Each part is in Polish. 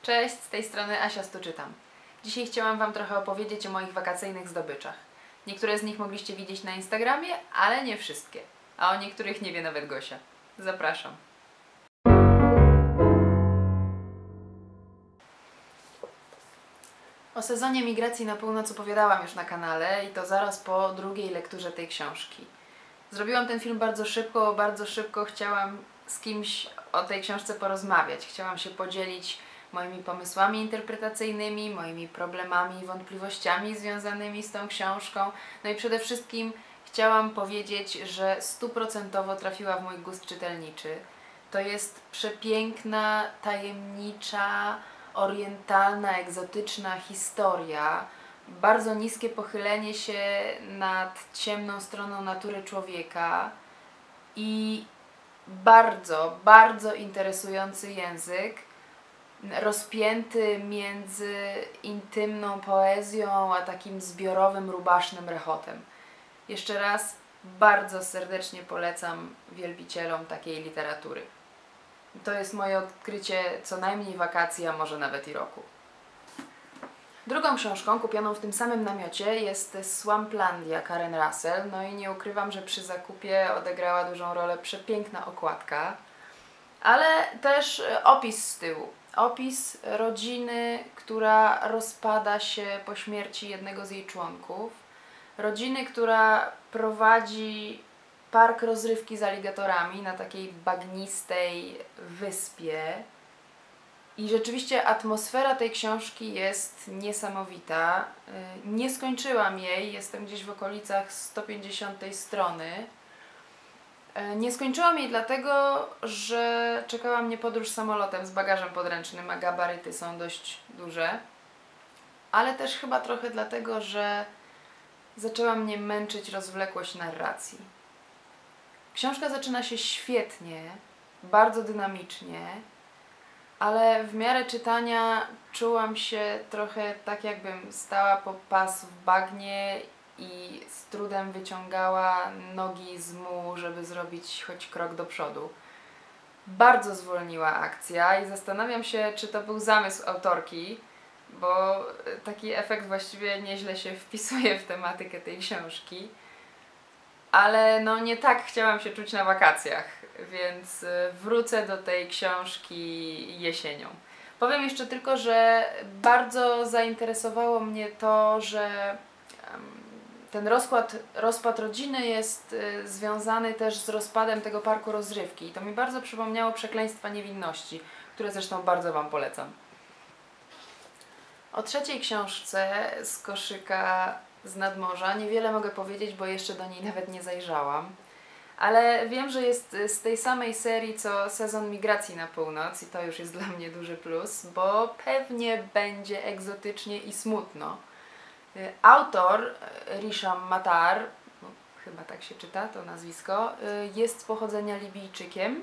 Cześć, z tej strony Asia Stuczytam. Dzisiaj chciałam Wam trochę opowiedzieć o moich wakacyjnych zdobyczach. Niektóre z nich mogliście widzieć na Instagramie, ale nie wszystkie. A o niektórych nie wie nawet Gosia. Zapraszam. O sezonie migracji na północ opowiadałam już na kanale i to zaraz po drugiej lekturze tej książki. Zrobiłam ten film bardzo szybko chciałam z kimś o tej książce porozmawiać. Chciałam się podzielić moimi pomysłami interpretacyjnymi, moimi problemami i wątpliwościami związanymi z tą książką. No i przede wszystkim chciałam powiedzieć, że 100% trafiła w mój gust czytelniczy. To jest przepiękna, tajemnicza, orientalna, egzotyczna historia. Bardzo niskie pochylenie się nad ciemną stroną natury człowieka i bardzo interesujący język, rozpięty między intymną poezją a takim zbiorowym, rubasznym rechotem. Jeszcze raz bardzo serdecznie polecam wielbicielom takiej literatury. To jest moje odkrycie co najmniej wakacji, a może nawet i roku. Drugą książką kupioną w tym samym namiocie jest Swamplandia Karen Russell. No i nie ukrywam, że przy zakupie odegrała dużą rolę przepiękna okładka, ale też opis z tyłu. Opis rodziny, która rozpada się po śmierci jednego z jej członków. Rodziny, która prowadzi park rozrywki z aligatorami na takiej bagnistej wyspie. I rzeczywiście atmosfera tej książki jest niesamowita. Nie skończyłam jej, jestem gdzieś w okolicach 150 strony. Nie skończyłam jej dlatego, że czekała mnie podróż samolotem z bagażem podręcznym, a gabaryty są dość duże. Ale też chyba trochę dlatego, że zaczęła mnie męczyć rozwlekłość narracji. Książka zaczyna się świetnie, bardzo dynamicznie, ale w miarę czytania czułam się trochę tak, jakbym stała po pas w bagnie i z trudem wyciągała nogi z mułu, żeby zrobić choć krok do przodu. Bardzo zwolniła akcja i zastanawiam się, czy to był zamysł autorki, bo taki efekt właściwie nieźle się wpisuje w tematykę tej książki. Ale no nie tak chciałam się czuć na wakacjach, więc wrócę do tej książki jesienią. Powiem jeszcze tylko, że bardzo zainteresowało mnie to, że ten rozpad rodziny jest związany też z rozpadem tego parku rozrywki. I to mi bardzo przypomniało Przekleństwa niewinności, które zresztą bardzo Wam polecam. O trzeciej książce z koszyka z nadmorza niewiele mogę powiedzieć, bo jeszcze do niej nawet nie zajrzałam. Ale wiem, że jest z tej samej serii co Sezon migracji na północ i to już jest dla mnie duży plus, bo pewnie będzie egzotycznie i smutno. Autor, Risham Mattar, chyba tak się czyta to nazwisko, jest z pochodzenia Libijczykiem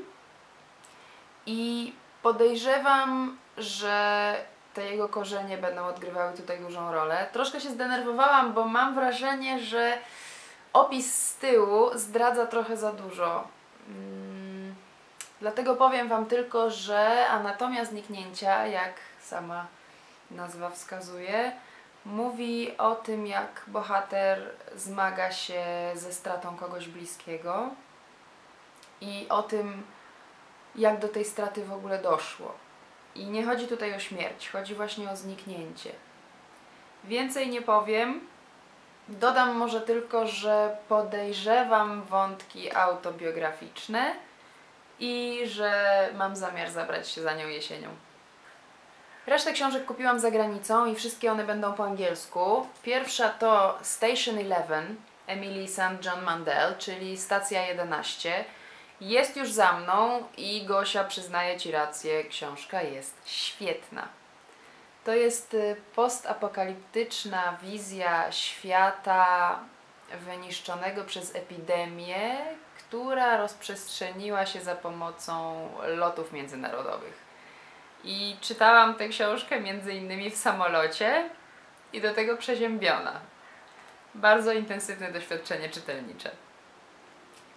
i podejrzewam, że te jego korzenie będą odgrywały tutaj dużą rolę. Troszkę się zdenerwowałam, bo mam wrażenie, że opis z tyłu zdradza trochę za dużo. Dlatego powiem Wam tylko, że anatomia zniknięcia, jak sama nazwa wskazuje, mówi o tym, jak bohater zmaga się ze stratą kogoś bliskiego i o tym, jak do tej straty w ogóle doszło. I nie chodzi tutaj o śmierć, chodzi właśnie o zniknięcie. Więcej nie powiem. Dodam może tylko, że podejrzewam wątki autobiograficzne i że mam zamiar zabrać się za nią jesienią. Resztę książek kupiłam za granicą i wszystkie one będą po angielsku. Pierwsza to Station 11 Emily St. John Mandel, czyli Stacja 11. Jest już za mną i Gosia, przyznaję Ci rację, książka jest świetna. To jest postapokaliptyczna wizja świata wyniszczonego przez epidemię, która rozprzestrzeniła się za pomocą lotów międzynarodowych. I czytałam tę książkę między innymi w samolocie i do tego przeziębiona. Bardzo intensywne doświadczenie czytelnicze.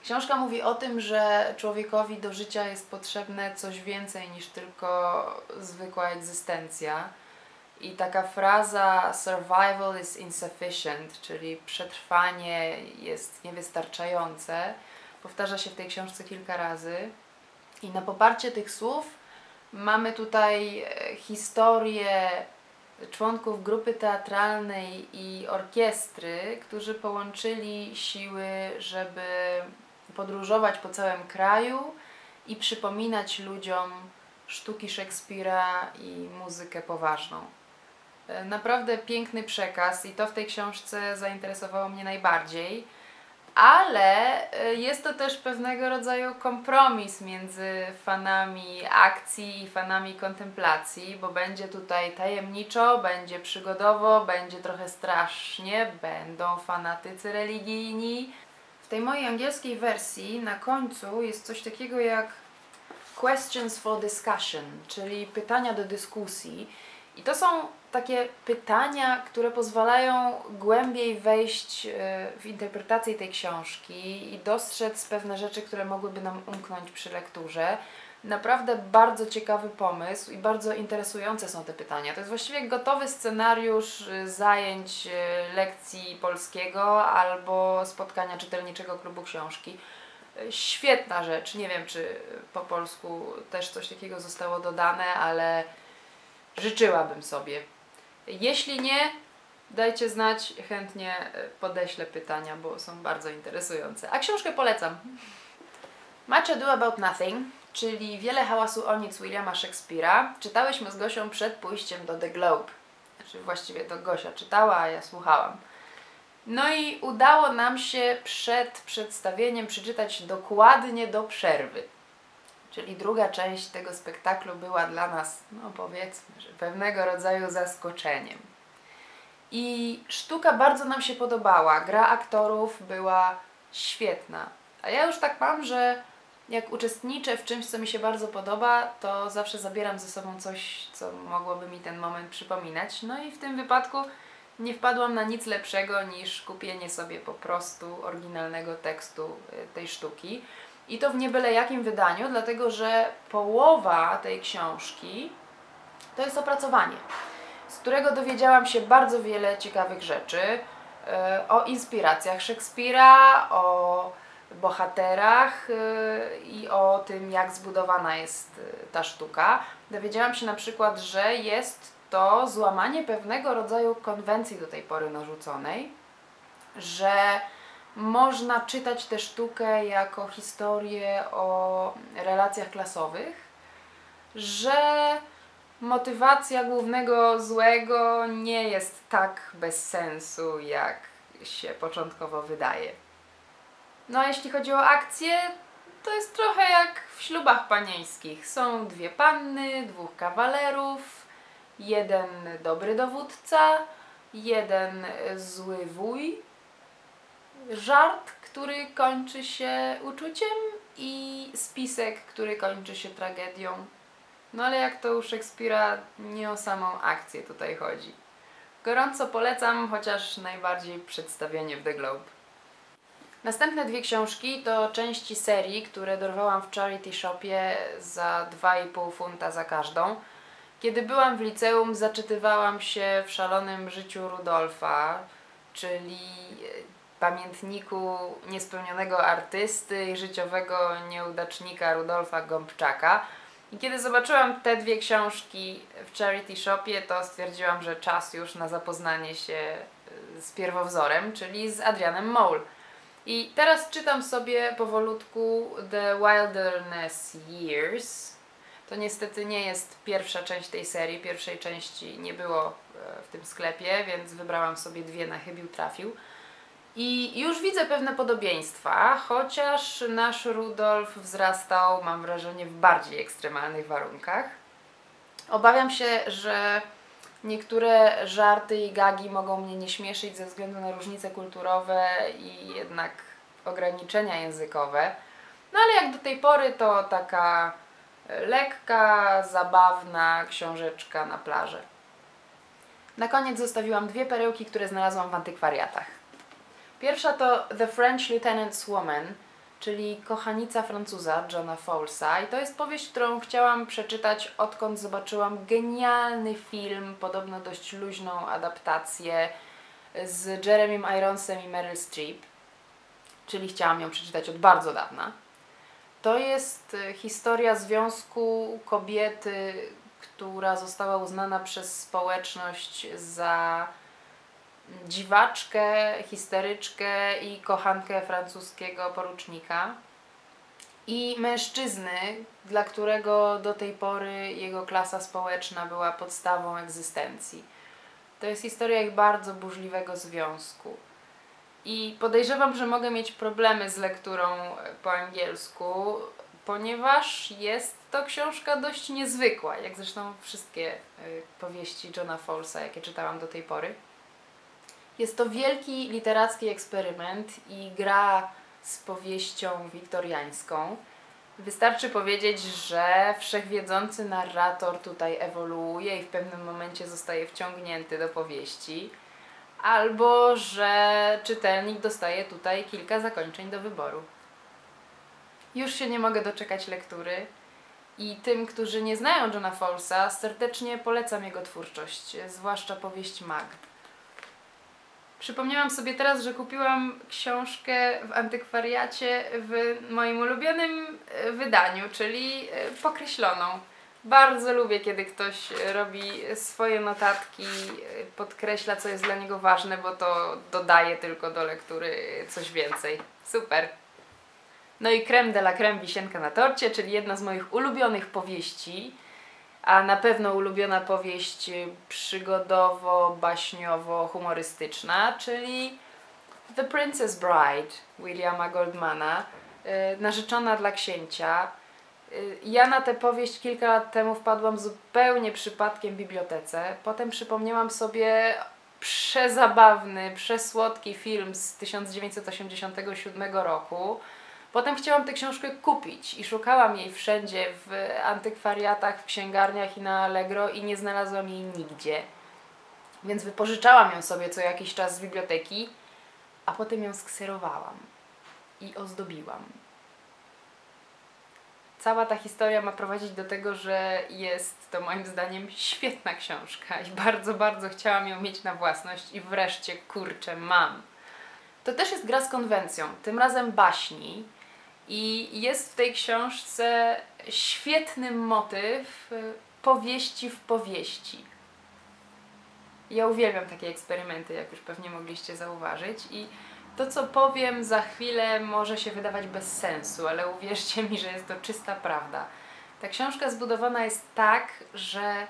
Książka mówi o tym, że człowiekowi do życia jest potrzebne coś więcej niż tylko zwykła egzystencja. I taka fraza survival is insufficient, czyli przetrwanie jest niewystarczające, powtarza się w tej książce kilka razy. I na poparcie tych słów mamy tutaj historię członków grupy teatralnej i orkiestry, którzy połączyli siły, żeby podróżować po całym kraju i przypominać ludziom sztuki Szekspira i muzykę poważną. Naprawdę piękny przekaz i to w tej książce zainteresowało mnie najbardziej, ale jest to też pewnego rodzaju kompromis między fanami akcji i fanami kontemplacji, bo będzie tutaj tajemniczo, będzie przygodowo, będzie trochę strasznie, będą fanatycy religijni. W tej mojej angielskiej wersji na końcu jest coś takiego jak questions for discussion, czyli pytania do dyskusji. I to są takie pytania, które pozwalają głębiej wejść w interpretację tej książki i dostrzec pewne rzeczy, które mogłyby nam umknąć przy lekturze. Naprawdę bardzo ciekawy pomysł i bardzo interesujące są te pytania. To jest właściwie gotowy scenariusz zajęć lekcji polskiego albo spotkania czytelniczego klubu książki. Świetna rzecz. Nie wiem, czy po polsku też coś takiego zostało dodane, ale życzyłabym sobie. Jeśli nie, dajcie znać, chętnie podeślę pytania, bo są bardzo interesujące. A książkę polecam. Much Ado About Nothing, czyli Wiele hałasu o nic Williama Shakespeare'a, czytałyśmy z Gosią przed pójściem do The Globe. Znaczy właściwie to Gosia czytała, a ja słuchałam. No i udało nam się przed przedstawieniem przeczytać dokładnie do przerwy. Czyli druga część tego spektaklu była dla nas, no powiedzmy, że pewnego rodzaju zaskoczeniem. I sztuka bardzo nam się podobała, gra aktorów była świetna. A ja już tak mam, że jak uczestniczę w czymś, co mi się bardzo podoba, to zawsze zabieram ze sobą coś, co mogłoby mi ten moment przypominać. No i w tym wypadku nie wpadłam na nic lepszego niż kupienie sobie po prostu oryginalnego tekstu tej sztuki. I to w nie byle jakim wydaniu, dlatego że połowa tej książki to jest opracowanie, z którego dowiedziałam się bardzo wiele ciekawych rzeczy o inspiracjach Szekspira, o bohaterach i o tym, jak zbudowana jest ta sztuka. Dowiedziałam się na przykład, że jest to złamanie pewnego rodzaju konwencji do tej pory narzuconej, że można czytać tę sztukę jako historię o relacjach klasowych, że motywacja głównego złego nie jest tak bez sensu, jak się początkowo wydaje. No a jeśli chodzi o akcję, to jest trochę jak w ślubach panieńskich. Są dwie panny, dwóch kawalerów, jeden dobry dowódca, jeden zły wuj, żart, który kończy się uczuciem i spisek, który kończy się tragedią. No ale jak to u Szekspira, nie o samą akcję tutaj chodzi. Gorąco polecam, chociaż najbardziej przedstawienie w The Globe. Następne dwie książki to części serii, które dorwałam w Charity Shopie za 2,5 funta za każdą. Kiedy byłam w liceum, zaczytywałam się w Szalonym życiu Rudolfa, czyli pamiętniku niespełnionego artysty i życiowego nieudacznika Rudolfa Gąbczaka. I kiedy zobaczyłam te dwie książki w Charity Shopie, to stwierdziłam, że czas już na zapoznanie się z pierwowzorem, czyli z Adrianem Mole. I teraz czytam sobie powolutku The Wilderness Years. To niestety nie jest pierwsza część tej serii, pierwszej części nie było w tym sklepie, więc wybrałam sobie dwie, na chybił trafił. I już widzę pewne podobieństwa, chociaż nasz Rudolf wzrastał, mam wrażenie, w bardziej ekstremalnych warunkach. Obawiam się, że niektóre żarty i gagi mogą mnie nie śmieszyć ze względu na różnice kulturowe i jednak ograniczenia językowe. No ale jak do tej pory to taka lekka, zabawna książeczka na plażę. Na koniec zostawiłam dwie perełki, które znalazłam w antykwariatach. Pierwsza to The French Lieutenant's Woman, czyli Kochanica Francuza Johna Fowlesa. I to jest powieść, którą chciałam przeczytać, odkąd zobaczyłam genialny film, podobno dość luźną adaptację z Jeremym Ironsem i Meryl Streep, czyli chciałam ją przeczytać od bardzo dawna. To jest historia związku kobiety, która została uznana przez społeczność za dziwaczkę, histeryczkę i kochankę francuskiego porucznika, i mężczyzny, dla którego do tej pory jego klasa społeczna była podstawą egzystencji. To jest historia ich bardzo burzliwego związku. I podejrzewam, że mogę mieć problemy z lekturą po angielsku, ponieważ jest to książka dość niezwykła, jak zresztą wszystkie powieści Johna Fowlesa, jakie czytałam do tej pory. Jest to wielki literacki eksperyment i gra z powieścią wiktoriańską. Wystarczy powiedzieć, że wszechwiedzący narrator tutaj ewoluuje i w pewnym momencie zostaje wciągnięty do powieści, albo że czytelnik dostaje tutaj kilka zakończeń do wyboru. Już się nie mogę doczekać lektury i tym, którzy nie znają Johna Fowlesa, serdecznie polecam jego twórczość, zwłaszcza powieść Mag. Przypomniałam sobie teraz, że kupiłam książkę w antykwariacie w moim ulubionym wydaniu, czyli pokreśloną. Bardzo lubię, kiedy ktoś robi swoje notatki, podkreśla, co jest dla niego ważne, bo to dodaje tylko do lektury coś więcej. Super! No i crème de la crème, wisienka na torcie, czyli jedna z moich ulubionych powieści, a na pewno ulubiona powieść przygodowo-baśniowo-humorystyczna, czyli The Princess Bride Williama Goldmana, Narzeczona dla księcia. Ja na tę powieść kilka lat temu wpadłam zupełnie przypadkiem w bibliotece. Potem przypomniałam sobie przezabawny, przesłodki film z 1987 roku. Potem chciałam tę książkę kupić i szukałam jej wszędzie, w antykwariatach, w księgarniach i na Allegro, i nie znalazłam jej nigdzie. Więc wypożyczałam ją sobie co jakiś czas z biblioteki, a potem ją skserowałam i ozdobiłam. Cała ta historia ma prowadzić do tego, że jest to moim zdaniem świetna książka i bardzo, bardzo chciałam ją mieć na własność i wreszcie, kurczę, mam. To też jest gra z konwencją, tym razem baśni, i jest w tej książce świetny motyw powieści w powieści. Ja uwielbiam takie eksperymenty, jak już pewnie mogliście zauważyć, i to, co powiem za chwilę, może się wydawać bez sensu, ale uwierzcie mi, że jest to czysta prawda. Ta książka zbudowana jest tak, że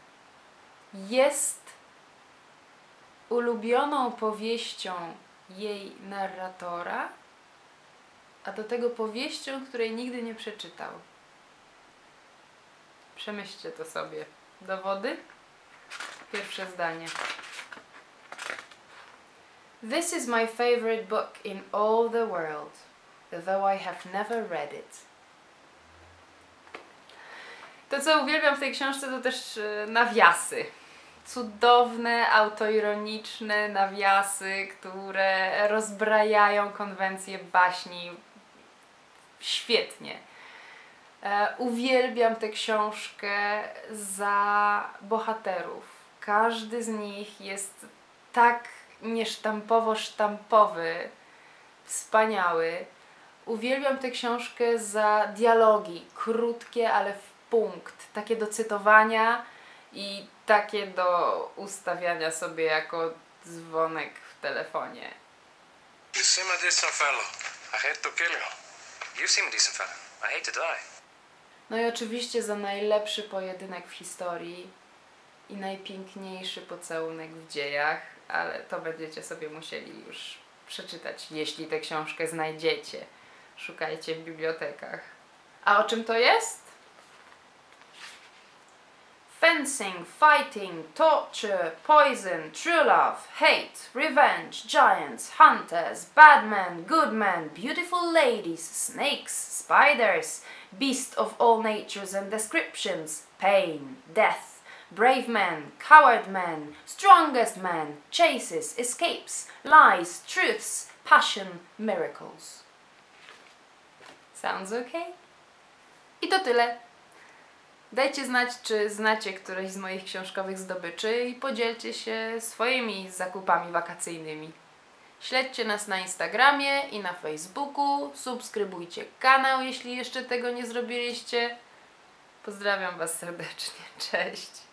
jest ulubioną powieścią jej narratora, a do tego powieścią, której nigdy nie przeczytał. Przemyślcie to sobie. Dowody? Pierwsze zdanie. This is my favorite book in all the world, though I have never read it. To, co uwielbiam w tej książce, to też nawiasy. Cudowne, autoironiczne nawiasy, które rozbrajają konwencję baśni świetnie. Uwielbiam tę książkę za bohaterów. Każdy z nich jest tak niesztampowo-sztampowy, wspaniały. Uwielbiam tę książkę za dialogi, krótkie, ale w punkt, takie do cytowania i takie do ustawiania sobie jako dzwonek w telefonie. You seem a decent fellow. I hate to kill you. You seem a decent fellow. I hate to die. No i oczywiście za najlepszy pojedynek w historii i najpiękniejszy pocałunek w dziejach, ale to będziecie sobie musieli już przeczytać, jeśli tę książkę znajdziecie. Szukajcie w bibliotekach. A o czym to jest? Fencing, fighting, torture, poison, true love, hate, revenge, giants, hunters, bad men, good men, beautiful ladies, snakes, spiders, beasts of all natures and descriptions, pain, death, brave men, coward men, strongest men, chases, escapes, lies, truths, passion, miracles. Sounds okay? I to tyle. Dajcie znać, czy znacie któreś z moich książkowych zdobyczy i podzielcie się swoimi zakupami wakacyjnymi. Śledźcie nas na Instagramie i na Facebooku, subskrybujcie kanał, jeśli jeszcze tego nie zrobiliście. Pozdrawiam Was serdecznie, cześć!